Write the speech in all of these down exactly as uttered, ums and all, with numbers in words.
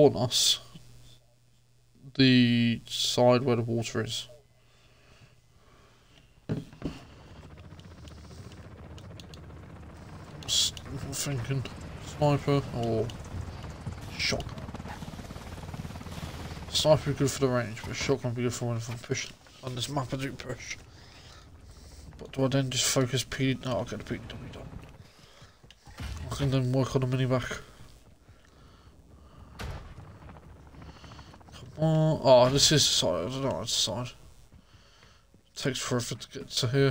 spawn us the side where the water is. I'm thinking sniper or shotgun. Sniper is good for the range, but shotgun would be good for when I'm pushing. On this map I do push. But do I then just focus P? No, I'll get the P W done. I can then work on the mini back. Come on. Oh, this is the side. I don't know, it's the side. It takes forever to get to here.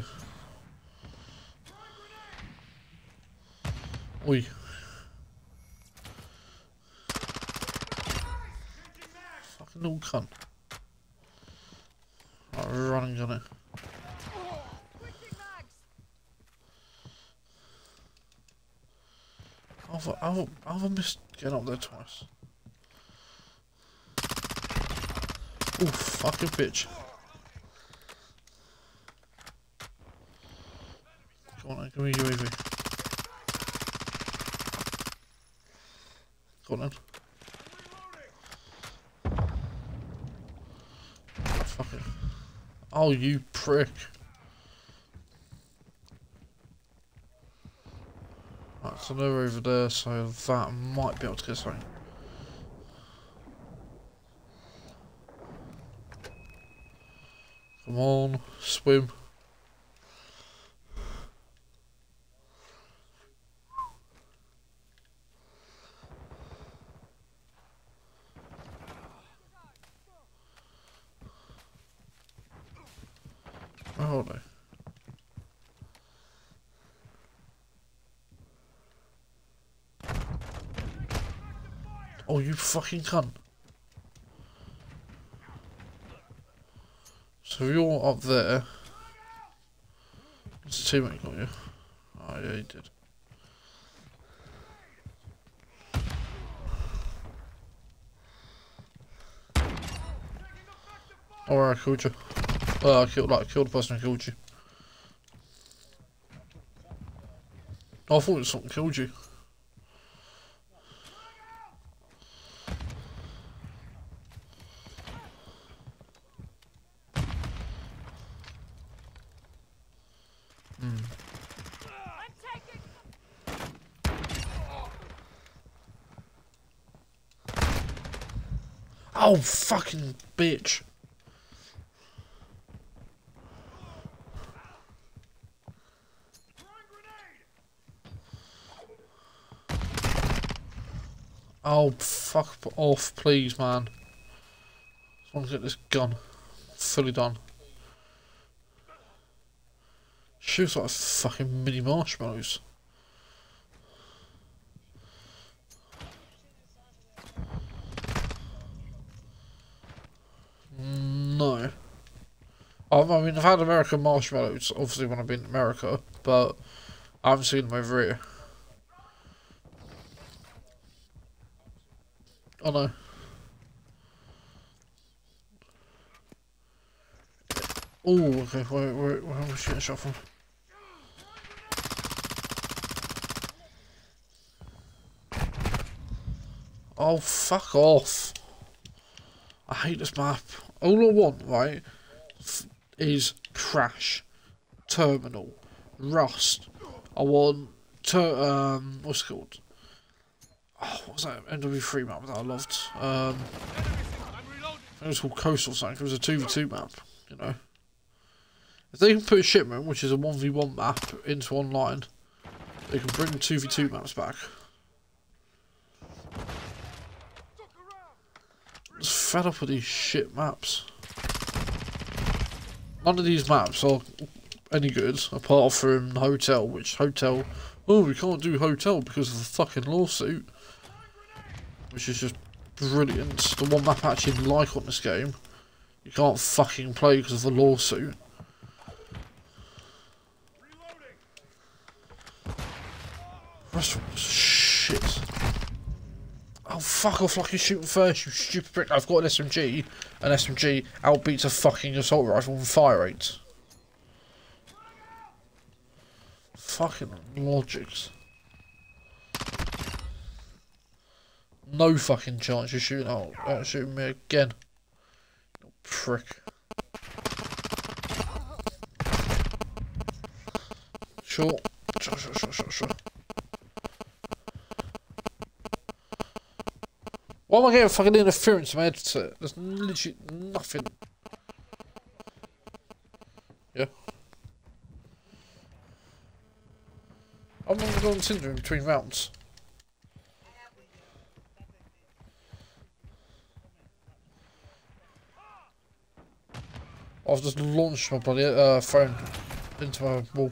Oi. Fucking little cunt. Right, we're running on it. I've, I've, I've missed getting up there twice. Oh, fucking bitch. Go on then, give me a U A V. Go on then. Fuck it. Oh, you prick. Right, so they're over there, so that might be able to get something. Come on, swim. Where are they? Oh, you fucking cunt. So you're up there. What's the teammate got you? Oh yeah, he did. Oh, I killed you. Oh, I killed, like, killed the person who killed you. Oh, I thought it something killed you. Hmm. Oh, fucking bitch. Oh, fuck off, please, man. I want to get this gun fully done. Shoots like fucking mini marshmallows. No. I mean, I've had American marshmallows, obviously, when I've been in America, but I haven't seen them over here. Oh no. Oh, okay, where, where, where am I shooting a shot from? Oh, fuck off. I hate this map. All I want, right, is Crash, Terminal, Rust. I want, ter um, what's it called? Oh, what was that M W three map that I loved? Um, I think it was called Coastal something. It was a two v two map, you know. If they can put Shipment, which is a one v one map, into online, they can bring two v two maps back. I'm just fed up with these shit maps. None of these maps are any good, apart from Hotel, which Hotel... Oh, we can't do Hotel because of the fucking lawsuit. Which is just brilliant. The one map I actually like on this game, you can't fucking play because of the lawsuit. Restaurant shit. Oh, fuck off like you're shooting first, you stupid prick. I've got an S M G, and S M G outbeats a fucking assault rifle with fire rates. Fucking logics. No fucking chance you're shooting out, uh, shooting me again. Prick. Sure. Sure, sure, sure, sure, sure. Why am I getting fucking interference from my headset? There's literally nothing. Yeah. I'm not going to in between rounds. I've just launched my bloody uh, phone into my wall.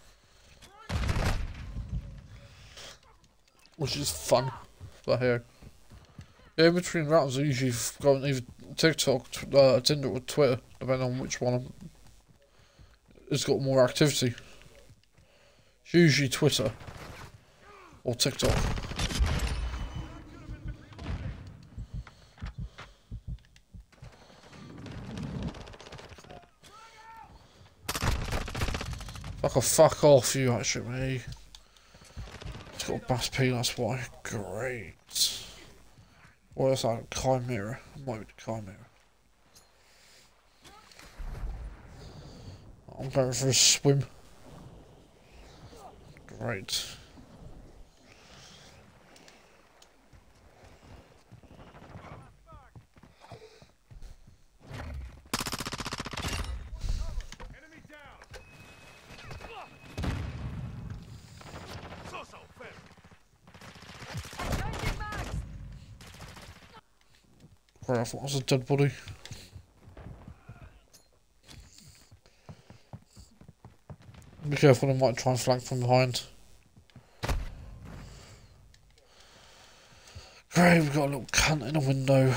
Which is fun. But here. Yeah, in between rounds I usually go on either TikTok, uh, Tinder or Twitter, depending on which one has got more activity. It's usually Twitter or TikTok. Fuck off, fuck off you actually, mate. It's got a bass P, that's why. Great. What is that? Chimera. It might be the Chimera. I'm going for a swim. Great. Right, I thought it was a dead body. Be careful, they might try and flank from behind. Great, we've got a little cunt in a window.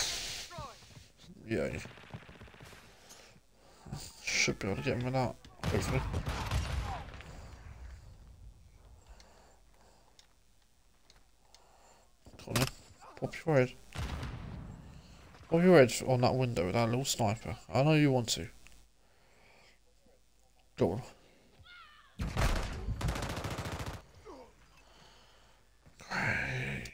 Yay. Should be able to get him with that, hopefully. Come on in. Pop your head. Pop your head on that window with that little sniper. I know you want to. Go on. Great.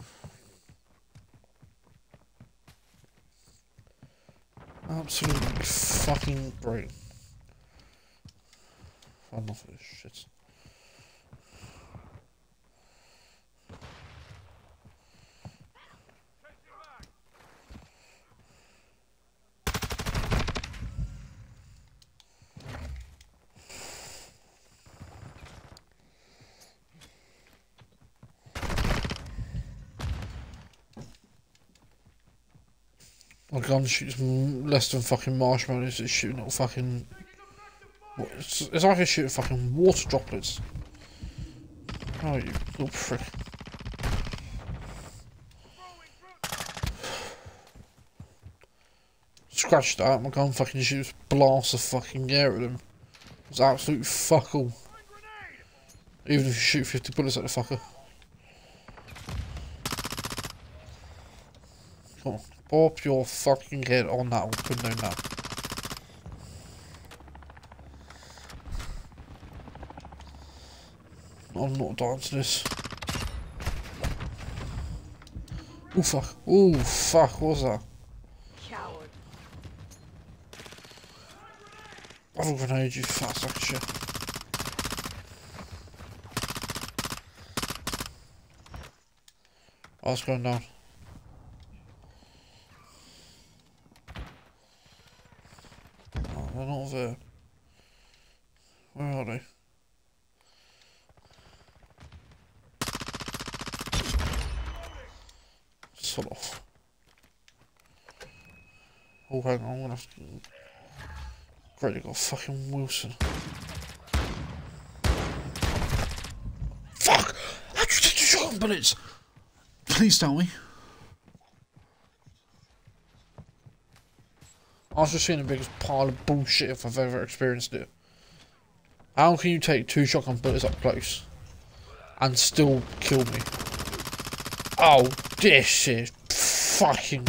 Absolutely fucking great. Enough of this shit. My gun shoots less than fucking marshmallows. It's shooting little fucking. It's, it's like it's shooting fucking water droplets. Oh, you little prick. Scratch that. My gun fucking shoots blasts of fucking air at them. It's absolute fuck all. Even if you shoot fifty bullets at the fucker. Come on. Pop your fucking head on that window now. I'm not dying to this. Oh fuck. Oh fuck, what was that? Coward. Have a grenade, you fat sack of shit. Oh, it's going down. Oh, they're not there. Where are they? Sod off. Oh, hang on, I'm gonna have to. Great, they got fucking Wilson. Fuck! How'd you take the shotgun bullets? Please tell me. I was just seeing the biggest pile of bullshit if I've ever experienced it. How can you take two shotgun bullets up close and still kill me? Oh, this is fucking.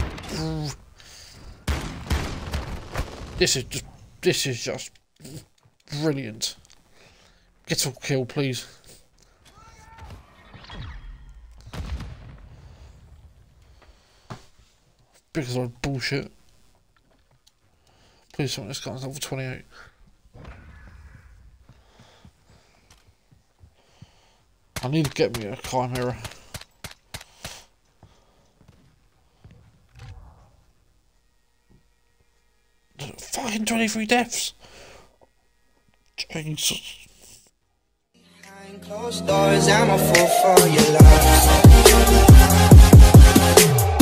This is just. This is just brilliant. Get a kill, please. because of bullshit. Please tell me this guy's level twenty-eight. I need to get me a chimera. Fucking twenty-three deaths. Jesus. Behind closed doors, I'm a fool for your love.